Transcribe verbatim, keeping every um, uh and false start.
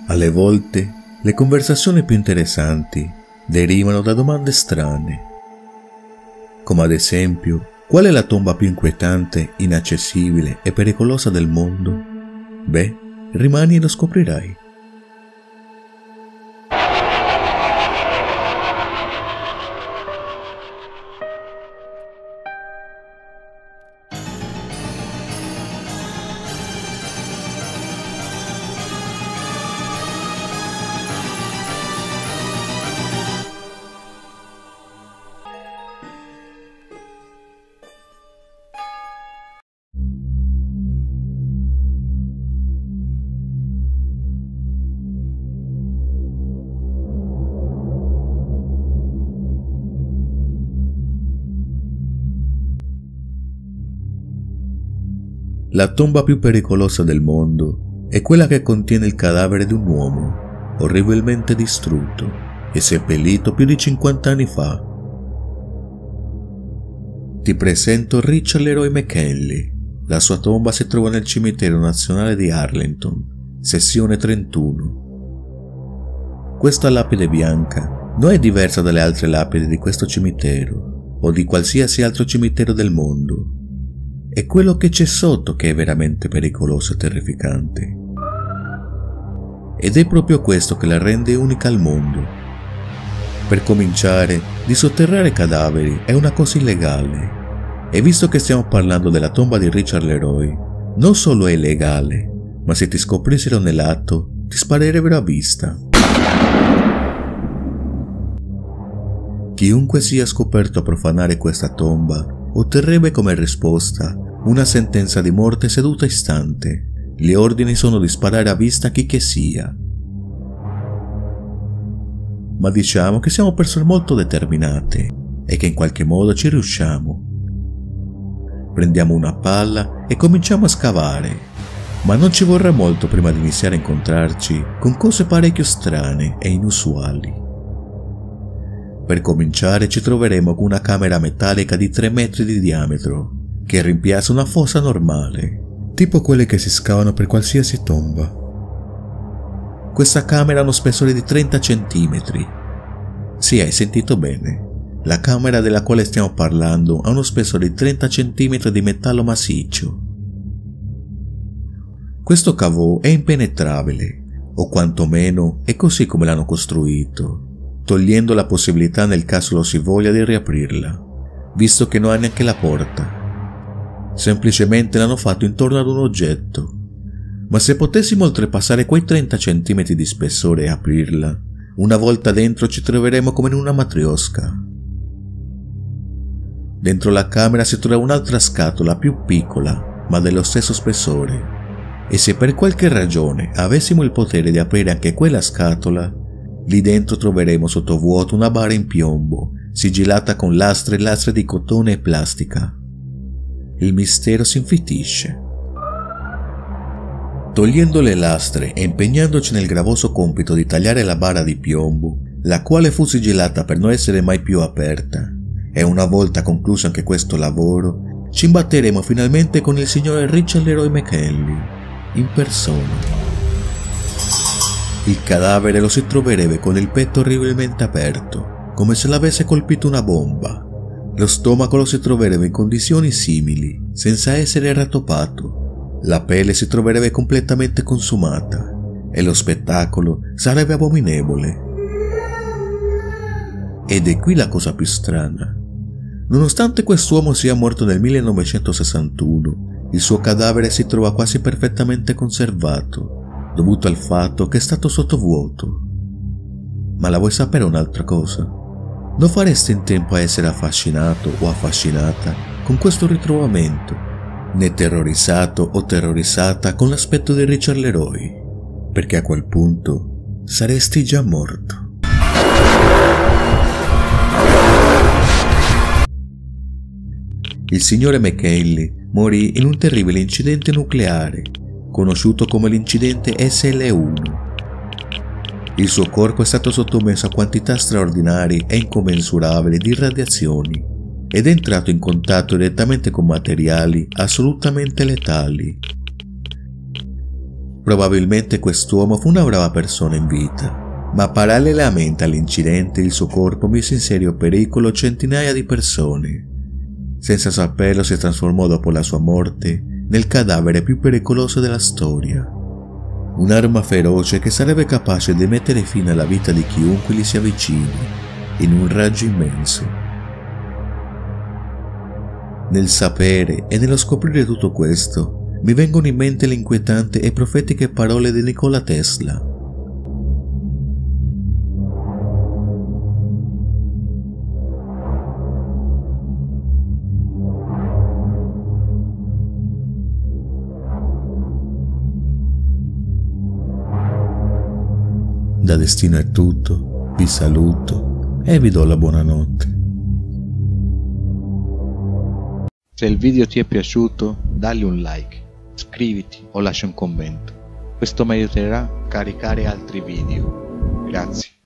Alle volte le conversazioni più interessanti derivano da domande strane, come ad esempio: qual è la tomba più inquietante, inaccessibile e pericolosa del mondo? Beh, rimani e lo scoprirai. La tomba più pericolosa del mondo è quella che contiene il cadavere di un uomo orribilmente distrutto e seppellito più di cinquanta anni fa. Ti presento Richard Leroy McKinley. La sua tomba si trova nel cimitero nazionale di Arlington, sezione trentuno. Questa lapide bianca non è diversa dalle altre lapidi di questo cimitero o di qualsiasi altro cimitero del mondo. È quello che c'è sotto che è veramente pericoloso e terrificante. Ed è proprio questo che la rende unica al mondo. Per cominciare, disotterrare cadaveri è una cosa illegale. E visto che stiamo parlando della tomba di Richard Leroy, non solo è illegale, ma se ti scoprissero nell'atto, ti sparerebbero a vista. Chiunque sia scoperto a profanare questa tomba otterrebbe come risposta una sentenza di morte seduta istante. Gli ordini sono di sparare a vista a chi che sia. Ma diciamo che siamo persone molto determinate e che in qualche modo ci riusciamo. Prendiamo una palla e cominciamo a scavare, ma non ci vorrà molto prima di iniziare a incontrarci con cose parecchio strane e inusuali. Per cominciare ci troveremo con una camera metallica di tre metri di diametro, che rimpiazza una fossa normale, tipo quelle che si scavano per qualsiasi tomba. Questa camera ha uno spessore di trenta centimetri. Sì, hai sentito bene. La camera della quale stiamo parlando ha uno spessore di trenta centimetri di metallo massiccio. Questo cavò è impenetrabile, o quantomeno è così come l'hanno costruito, togliendo la possibilità nel caso lo si voglia di riaprirla, visto che non ha neanche la porta. Semplicemente l'hanno fatto intorno ad un oggetto. Ma se potessimo oltrepassare quei trenta centimetri di spessore e aprirla, una volta dentro ci troveremo come in una matrioska. Dentro la camera si trova un'altra scatola più piccola, ma dello stesso spessore. E se per qualche ragione avessimo il potere di aprire anche quella scatola, lì dentro troveremo sottovuoto una bara in piombo, sigillata con lastre e lastre di cotone e plastica. Il mistero si infittisce. Togliendo le lastre e impegnandoci nel gravoso compito di tagliare la bara di piombo, la quale fu sigillata per non essere mai più aperta, e una volta concluso anche questo lavoro, ci imbatteremo finalmente con il signore Richard Leroy McKinley, in persona. Il cadavere lo si troverebbe con il petto orribilmente aperto, come se l'avesse colpito una bomba. Lo stomaco lo si troverebbe in condizioni simili, senza essere rattopato. La pelle si troverebbe completamente consumata e lo spettacolo sarebbe abominevole. Ed è qui la cosa più strana. Nonostante quest'uomo sia morto nel millenovecentosessantuno, il suo cadavere si trova quasi perfettamente conservato, dovuto al fatto che è stato sottovuoto. Ma la vuoi sapere un'altra cosa? Non faresti in tempo a essere affascinato o affascinata con questo ritrovamento, né terrorizzato o terrorizzata con l'aspetto di Richard Leroy, perché a quel punto saresti già morto. Il signore McKinley morì in un terribile incidente nucleare, conosciuto come l'incidente S L uno. Il suo corpo è stato sottomesso a quantità straordinarie e incommensurabili di radiazioni ed è entrato in contatto direttamente con materiali assolutamente letali. Probabilmente quest'uomo fu una brava persona in vita, ma parallelamente all'incidente il suo corpo mise in serio pericolo centinaia di persone. Senza saperlo si trasformò dopo la sua morte nel cadavere più pericoloso della storia. Un'arma feroce che sarebbe capace di mettere fine alla vita di chiunque gli si avvicini, in un raggio immenso. Nel sapere e nello scoprire tutto questo, mi vengono in mente le inquietanti e profetiche parole di Nikola Tesla. Da Destino è tutto, vi saluto e vi do la buonanotte. Se il video ti è piaciuto, dagli un like, iscriviti o lascia un commento. Questo mi aiuterà a caricare altri video. Grazie.